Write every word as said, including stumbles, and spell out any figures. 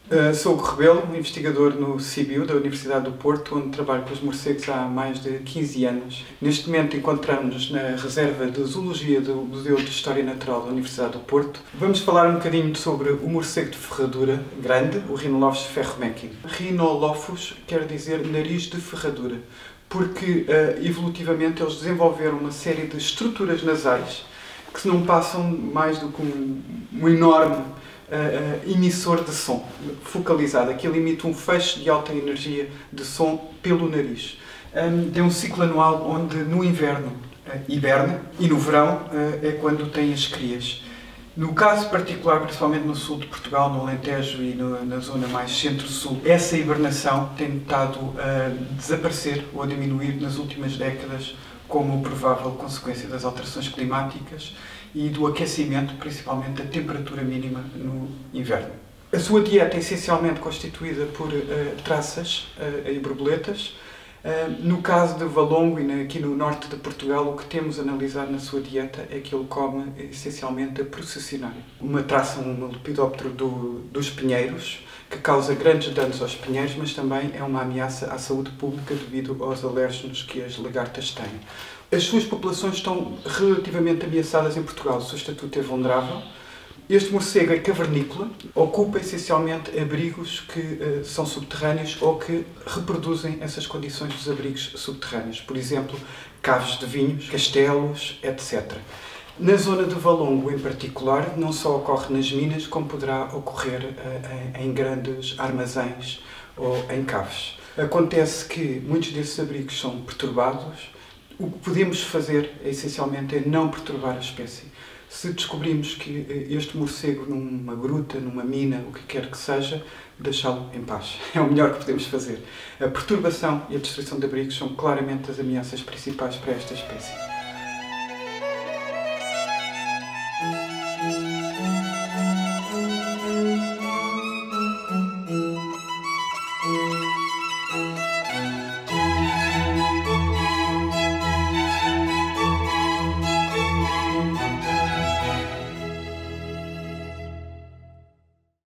Uh, sou o Rebelo, investigador no CIBio, da Universidade do Porto, onde trabalho com os morcegos há mais de quinze anos. Neste momento encontramos-nos na reserva de Zoologia do Museu de História Natural da Universidade do Porto. Vamos falar um bocadinho sobre o morcego de ferradura grande, o Rhinolophus ferrumequim. Rhinolophus quer dizer nariz de ferradura, porque uh, evolutivamente eles desenvolveram uma série de estruturas nasais que não passam mais do que um, um enorme Uh, uh, emissor de som focalizado. Aquilo emite um feixe de alta energia de som pelo nariz. Um, tem um ciclo anual onde no inverno uh, hiberna e no verão uh, é quando tem as crias. No caso particular, principalmente no sul de Portugal, no Alentejo e no, na zona mais centro-sul, essa hibernação tem estado a desaparecer ou a diminuir nas últimas décadas como provável consequência das alterações climáticas e do aquecimento, principalmente da temperatura mínima no inverno. A sua dieta é essencialmente constituída por uh, traças uh, e borboletas. Uh, no caso de valongo e aqui no norte de Portugal, o que temos analisado na sua dieta é que ele come essencialmente a processionária, uma traça, um lepidóptero do, dos pinheiros, que causa grandes danos aos pinheiros, mas também é uma ameaça à saúde pública devido aos alérgenos que as lagartas têm. As suas populações estão relativamente ameaçadas em Portugal, o seu estatuto é vulnerável. Este morcego é cavernícola, ocupa essencialmente abrigos que uh, são subterrâneos ou que reproduzem essas condições dos abrigos subterrâneos. Por exemplo, caves de vinhos, castelos, etcétera. Na zona de Valongo, em particular, não só ocorre nas minas, como poderá ocorrer uh, em grandes armazéns ou em caves. Acontece que muitos desses abrigos são perturbados. O que podemos fazer, essencialmente, é não perturbar a espécie. Se descobrimos que este morcego numa gruta, numa mina, o que quer que seja, deixá-lo em paz. É o melhor que podemos fazer. A perturbação e a destruição de abrigos são claramente as ameaças principais para esta espécie.